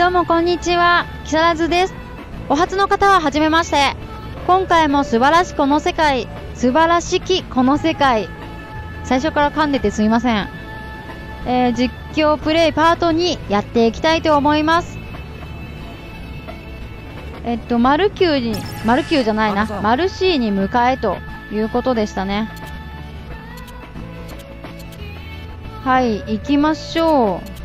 どうもこんにちは、木更津です。お初の方ははじめまして。今回も素晴らしきこの世界、最初から噛んでてすいません。実況プレイパート2やっていきたいと思います。マル C に迎えということでしたね。はい、行きましょう。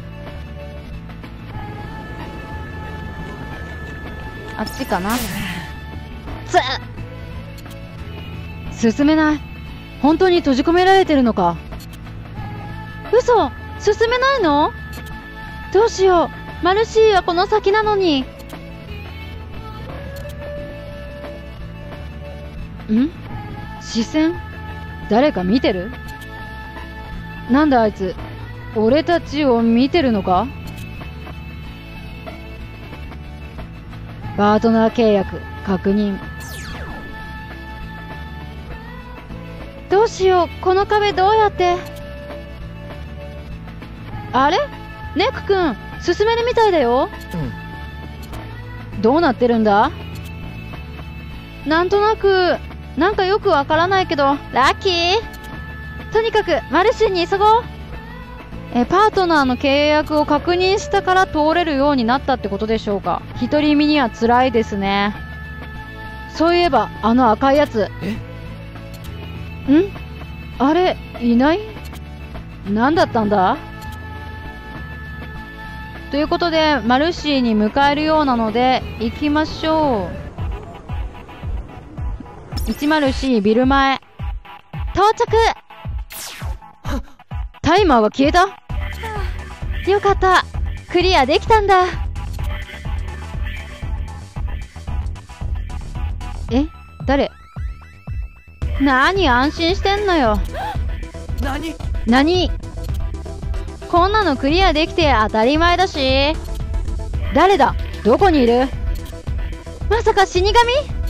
あっちかな。進めない。本当に閉じ込められてるのか。嘘、進めないの？どうしよう。マル C はこの先なのに。視線？誰か見てる？なんだあいつ、俺たちを見てるのか？パートナー契約確認。どうしよう、この壁どうやって。あれ？ネク君、進めるみたいだよ。どうなってるんだ？なんとなく、なんかよくわからないけど、ラッキー。とにかくマルシンに急ごう。パートナーの契約を確認したから通れるようになったってことでしょうか。独り身には辛いですね。そういえばあの赤いやつ。あれいない？何だったんだ？ということでマルシーに迎えるようなので行きましょう。104ビル前到着。タイマーが消えた。よかった、クリアできたんだ。誰？安心してんのよ。何？こんなのクリアできて当たり前だし。誰だ？どこにいる？まさか死神？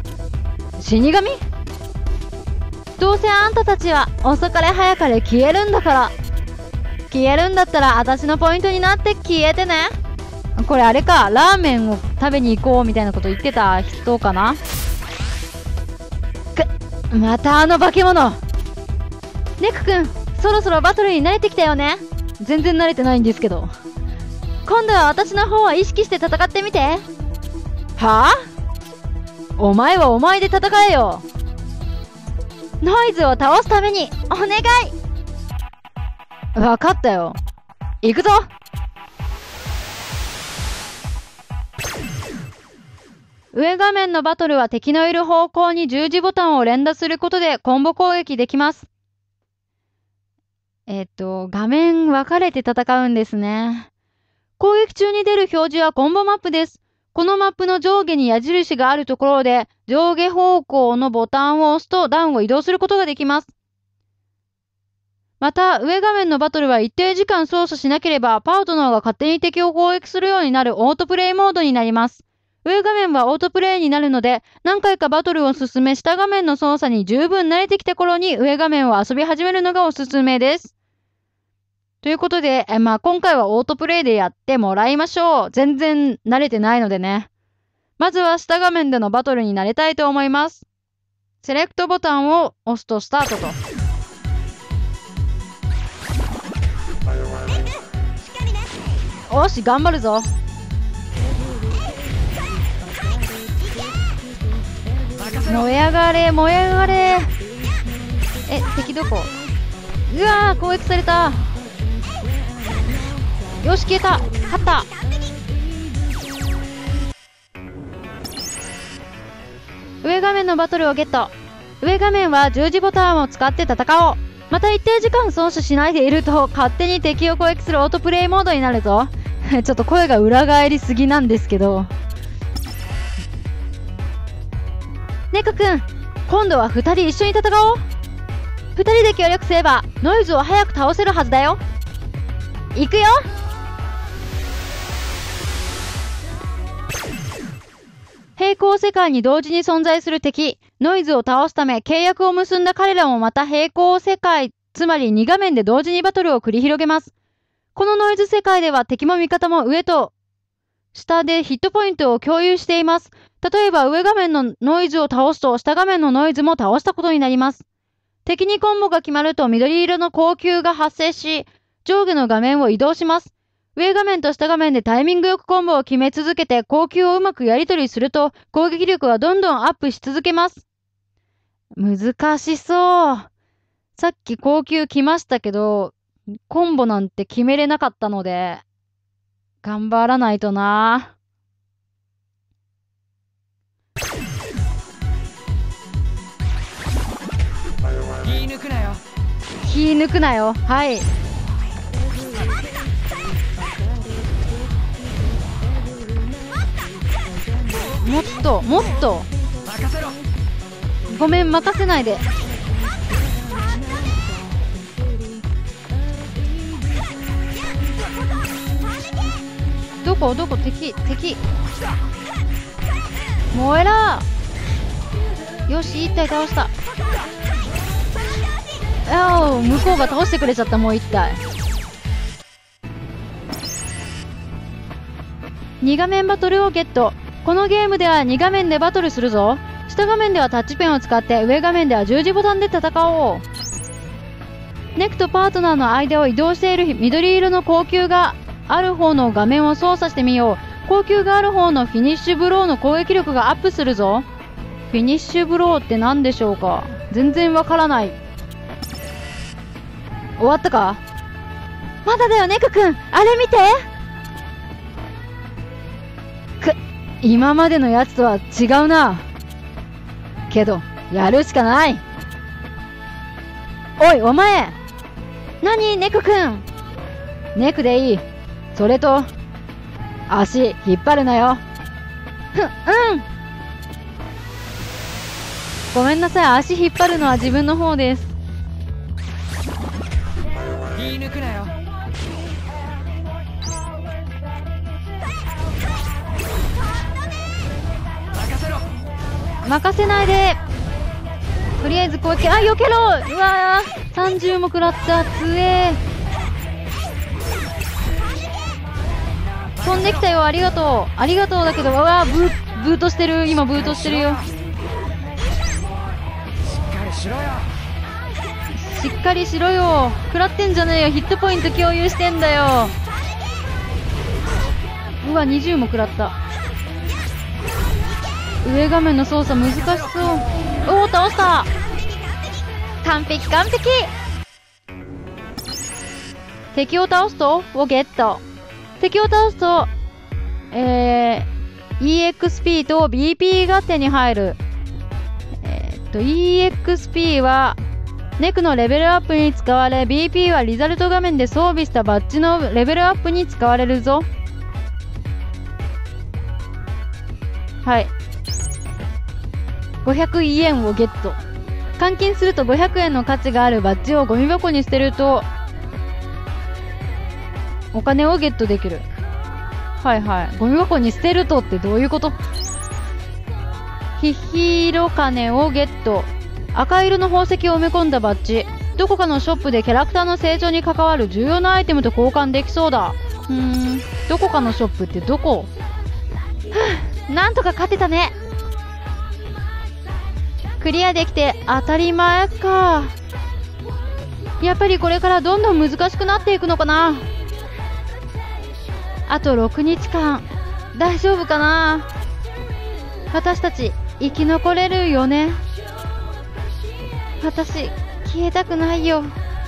どうせあんたたちは遅かれ早かれ消えるんだから。消えるんだったら私のポイントになって消えてね。これあれか、ラーメンを食べに行こうみたいなこと言ってた人かな。またあの化け物。ネク君、そろそろバトルに慣れてきたよね。全然慣れてないんですけど。今度は私の方を意識して戦ってみて。はあ？お前はお前で戦えよ。ノイズを倒すためにお願い。わかったよ。行くぞ。上画面のバトルは敵のいる方向に十字ボタンを連打することでコンボ攻撃できます。画面分かれて戦うんですね。攻撃中に出る表示はコンボマップです。このマップの上下に矢印があるところで上下方向のボタンを押すとダウンを移動することができます。また、上画面のバトルは一定時間操作しなければパートナーが勝手に敵を攻撃するようになるオートプレイモードになります。上画面はオートプレイになるので、何回かバトルを進め下画面の操作に十分慣れてきた頃に上画面を遊び始めるのがおすすめです。ということで、今回はオートプレイでやってもらいましょう。全然慣れてないのでね。まずは下画面でのバトルに慣れたいと思います。セレクトボタンを押すとスタートと。よし、頑張るぞ。燃え上がれ、燃え上がれ。敵どこ？うわー、攻撃された。よし、消えた。勝った。上画面のバトルをゲット。上画面は十字ボタンを使って戦おう。また一定時間操作しないでいると勝手に敵を攻撃するオートプレイモードになるぞ。ちょっと声が裏返りすぎなんですけど。ネク君、今度は2人一緒に戦おう。2人で協力すればノイズを早く倒せるはずだよ。行くよ。平行世界に同時に存在する敵、ノイズを倒すため契約を結んだ彼らもまた平行世界、つまり2画面で同時にバトルを繰り広げます。このノイズ世界では敵も味方も上と下でヒットポイントを共有しています。例えば上画面のノイズを倒すと下画面のノイズも倒したことになります。敵にコンボが決まると緑色の光球が発生し、上下の画面を移動します。上画面と下画面でタイミングよくコンボを決め続けて光球をうまくやり取りすると攻撃力はどんどんアップし続けます。難しそう。さっき光球来ましたけど、コンボなんて決めれなかったので、頑張らないとな。 気抜くなよ。 気抜くなよ。はい。もっともっと。 任せろ。 ごめん、任せないで。どこ敵燃えらー。よし、一体倒した。向こうが倒してくれちゃった。もう一体。2画面バトルをゲット。このゲームでは2画面でバトルするぞ。下画面ではタッチペンを使って、上画面では十字ボタンで戦おう。ネクとパートナーの間を移動している緑色の光球がある方の画面を操作してみよう。光球がある方のフィニッシュブローの攻撃力がアップするぞ。フィニッシュブローって何でしょうか。全然わからない。終わったか。まだだよ、ネクくん。あれ見て。今までのやつとは違うな。けど、やるしかない。おい、お前。何、ネクくん。ネクでいい。それと、足引っ張るなよ。うん。ごめんなさい、足引っ張るのは自分の方です。 気抜くなよ。任せろ。 任せないで。とりあえず攻撃。避けろ。うわー、30も食らった。つえー。飛んできたよ。ありがとう。ありがとうだけど、うわー、ブートしてる。今ブートしてるよ。 しっかりしろよ。 しっかりしろよ。食らってんじゃねえよ。ヒットポイント共有してんだよ。うわ、20も食らった。上画面の操作難しそう。おお、倒した。完璧完璧。敵を倒すとゲット。敵を倒すとEXP と BP が手に入る。EXP はネクのレベルアップに使われ、 BP はリザルト画面で装備したバッジのレベルアップに使われるぞ。はい、500イエンをゲット。換金すると500円の価値があるバッジをゴミ箱に捨てるとお金をゲットできる。はいはい。ゴミ箱に捨てるとってどういうこと。ヒヒロ金をゲット。赤色の宝石を埋め込んだバッジ。どこかのショップでキャラクターの成長に関わる重要なアイテムと交換できそうだ。どこかのショップってどこ。なんとか勝てたね。クリアできて当たり前か。やっぱりこれからどんどん難しくなっていくのかな。あと6日間大丈夫かな。私たち生き残れるよね。私消えたくないよ。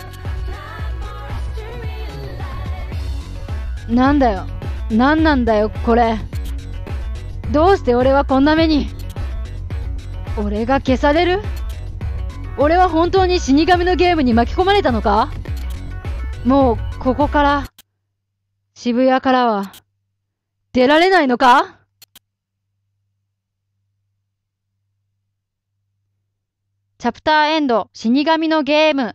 なんだよ、なんなんだよこれ。どうして俺はこんな目に。俺が消される。俺は本当に死神のゲームに巻き込まれたのか。もうここから渋谷からは出られないのか。チャプターエンド、死神のゲーム。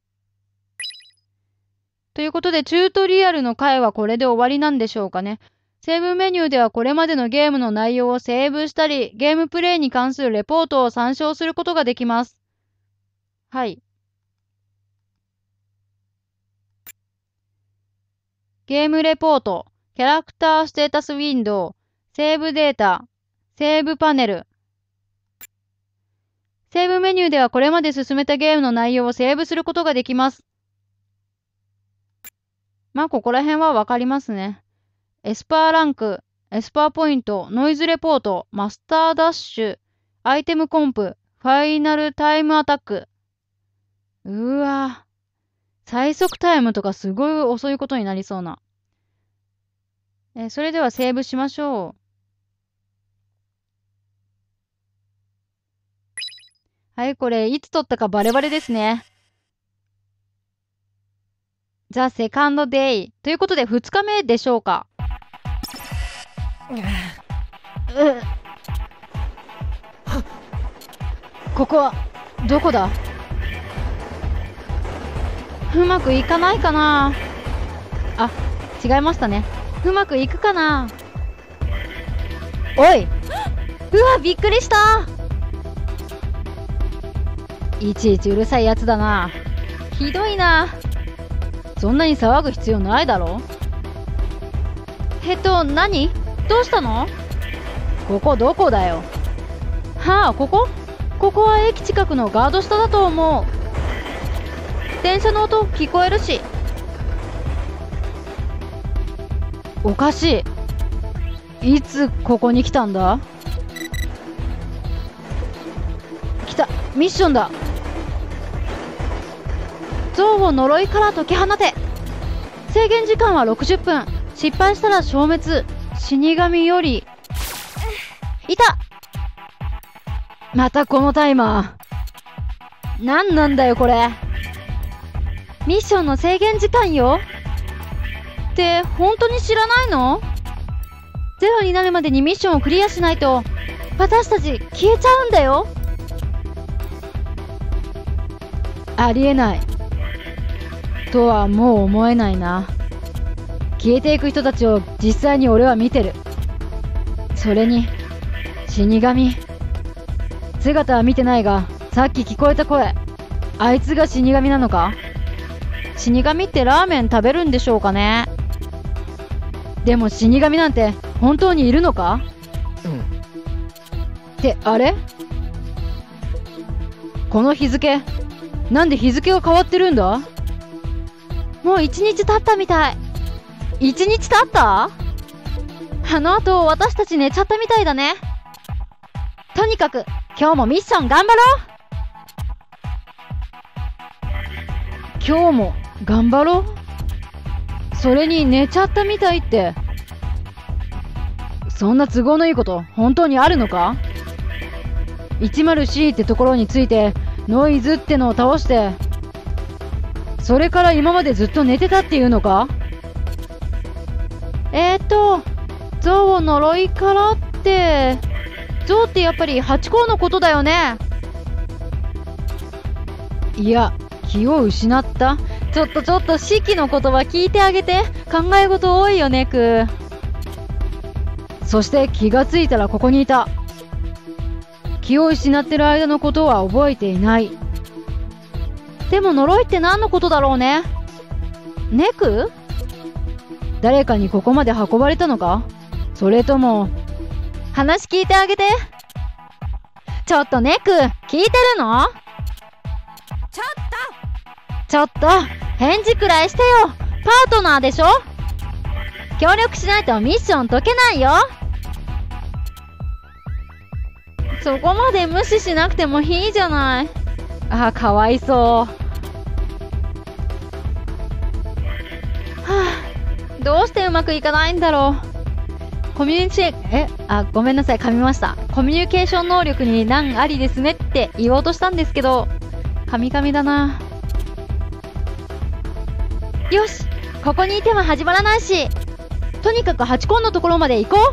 ということで、チュートリアルの回はこれで終わりなんでしょうかね。セーブメニューではこれまでのゲームの内容をセーブしたり、ゲームプレイに関するレポートを参照することができます。はい。ゲームレポート。 キャラクターステータスウィンドウ、セーブデータ、セーブパネル。セーブメニューではこれまで進めたゲームの内容をセーブすることができます。まあ、ここら辺はわかりますね。エスパーランク、エスパーポイント、ノイズレポート、マスターダッシュ、アイテムコンプ、ファイナルタイムアタック。うわぁ。最速タイムとかすごい遅いことになりそうな。それではセーブしましょう。はい、これ、いつ撮ったかバレバレですね。ザ・セカンドデイ。ということで、2日目でしょうか。ここは、どこだ？うまくいかないかな？あ、違いましたね。うまくいくかな？おい！うわ、びっくりした！いちいちうるさいやつだな。ひどいな。そんなに騒ぐ必要ないだろ。何？どうしたの？ここどこだよ。はあ、ここは駅近くのガード下だと思う。電車の音聞こえるし。おかしい。いつここに来たんだ？来た、ミッションだ。象を呪いから解き放て。制限時間は60分。失敗したら消滅。死神より。いた！またこのタイマー。なんなんだよこれ。ミッションの制限時間よ。って本当に知らないの？ゼロになるまでにミッションをクリアしないと私たち消えちゃうんだよ。ありえないとはもう思えないな。消えていく人たちを実際に俺は見てる。それに死神。姿は見てないがさっき聞こえた声、あいつが死神なのか？死神ってラーメン食べるんでしょうかね。でも死神なんて本当にいるのか？ってあれ？この日付、なんで日付が変わってるんだ？もう1日経ったみたい。1日経った？あの後私たち寝ちゃったみたいだね。とにかく今日もミッション頑張ろう。今日も頑張ろう。それに寝ちゃったみたいって、そんな都合のいいこと本当にあるのか？ 10C ってところについてノイズってのを倒して、それから今までずっと寝てたっていうのか？象を呪いからって、象ってやっぱりハチ公のことだよね。いや、気を失った。ちょっとシキの言葉聞いてあげて。考え事多いよね、クー。そして気がついたらここにいた。気を失ってる間のことは覚えていない。でも呪いって何のことだろうね。ネク？誰かにここまで運ばれたのか？それとも、話聞いてあげて。ちょっとネク、聞いてるの？ちょっと、返事くらいしてよ。パートナーでしょ？協力しないとミッション解けないよ。そこまで無視しなくてもいいじゃない。あ、かわいそう。はあ、どうしてうまくいかないんだろう。ごめんなさい、噛みました。コミュニケーション能力に難ありですねって言おうとしたんですけど、噛みだな。よし、ここにいても始まらないし、とにかくハチ公のところまで行こ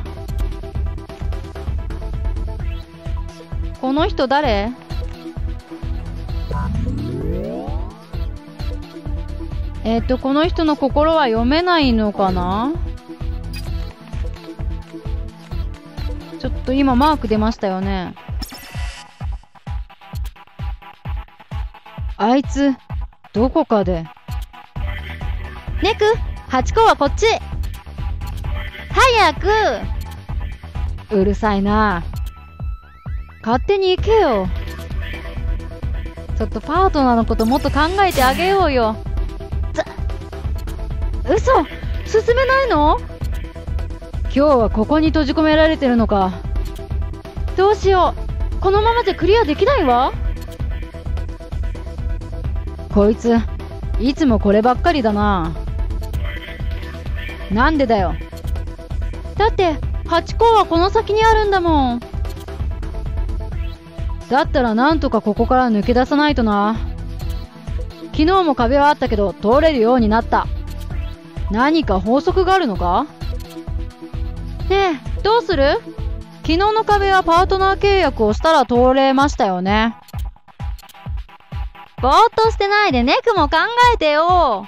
う。この人誰？この人の心は読めないのかな？ちょっと今マーク出ましたよね。あいつ、どこかで。ネク、ハチ公はこっち。 早く。うるさいな。勝手に行けよ。ちょっとパートナーのこともっと考えてあげようよ。嘘、進めないの？今日はここに閉じ込められてるのか。どうしよう、このままじゃクリアできないわ。こいついつもこればっかりだな。なんでだよ。だって8個はこの先にあるんだもん。だったらなんとかここから抜け出さないとな。昨日も壁はあったけど通れるようになった。何か法則があるのか？ねえ、どうする？昨日の壁はパートナー契約をしたら通れましたよね。ぼーっとしてないでネクも考えてよ。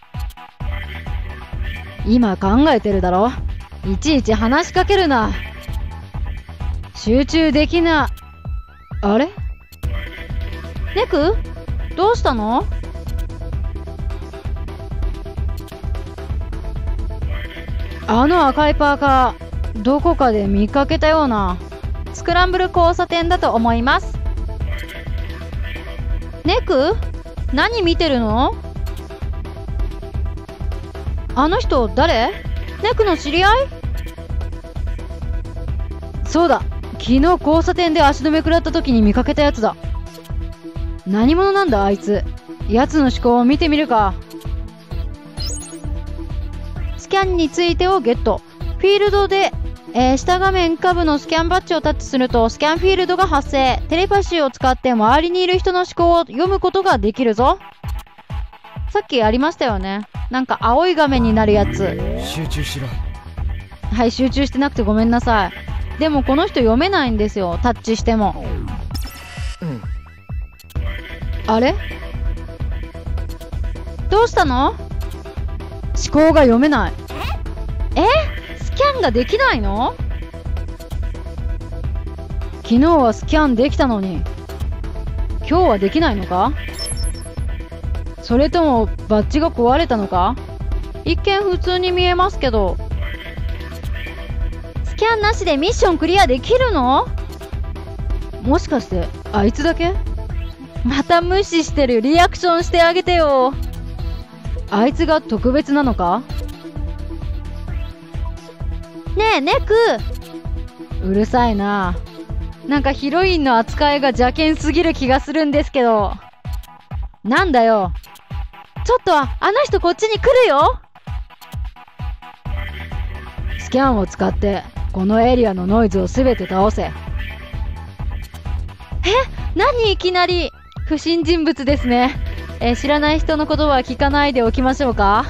今考えてるだろ。いちいち話しかけるな。集中できな。あれ？ネク？どうしたの？あの赤いパーカー、どこかで見かけたような。スクランブル交差点だと思います。ネク？何見てるの？あの人誰？ネクの知り合い？そうだ、昨日交差点で足止め食らった時に見かけたやつだ。何者なんだあいつ。やつの思考を見てみるか。スキャンについてをゲット。フィールドで、下画面下部のスキャンバッジをタッチするとスキャンフィールドが発生。テレパシーを使って周りにいる人の思考を読むことができるぞ。さっきありましたよね。なんか青い画面になるやつ。 集中しろ。 はい、集中してなくてごめんなさい。でもこの人読めないんですよ、タッチしても。あれ？どうしたの？思考が読めない。スキャンができないの？昨日はスキャンできたのに今日はできないのか？それともバッジが壊れたのか？一見普通に見えますけど。スキャンなしでミッションクリアできるの？もしかしてあいつだけ？また無視してる。リアクションしてあげてよ。あいつが特別なのか？ねえネク。うるさいな。なんかヒロインの扱いが邪険すぎる気がするんですけど。なんだよ。ちょっとあの人こっちに来るよ。スキャンを使ってこのエリアのノイズをすべて倒せ。何いきなり。不審人物ですね。知らない人の言葉は聞かないでおきましょうか。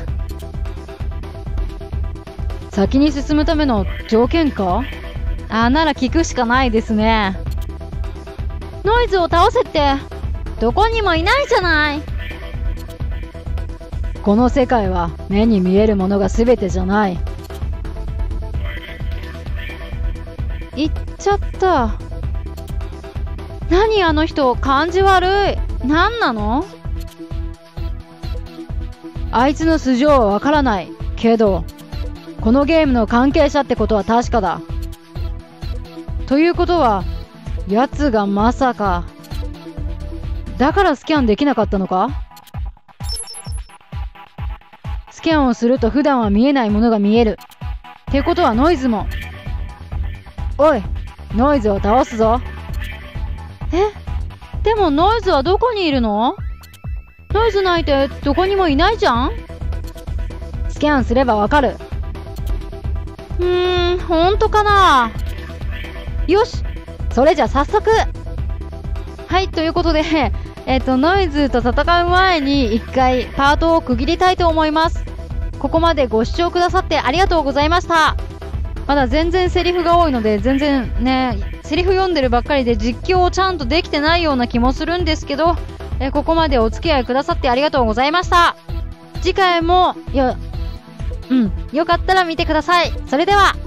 先に進むための条件か？なら聞くしかないですね。ノイズを倒せってどこにもいないじゃない。この世界は目に見えるものが全てじゃない。言っちゃった。何あの人、感じ悪い。何なの？あいつの素性はわからないけど、このゲームの関係者ってことは確かだ。ということは奴がまさか。だからスキャンできなかったのか？スキャンをすると普段は見えないものが見えるってことはノイズも。おい、ノイズを倒すぞ。でもノイズはどこにいるの？ノイズないてどこにもいないじゃん。スキャンすればわかる。ほんとかな。よし、それじゃ早速。はい、ということでノイズと戦う前に一回パートを区切りたいと思います。ここまでご視聴くださってありがとうございました。まだ全然セリフが多いので全然ね、セリフ読んでるばっかりで実況をちゃんとできてないような気もするんですけど、ここまでお付き合いくださってありがとうございました。次回もよかったら見てください。それでは。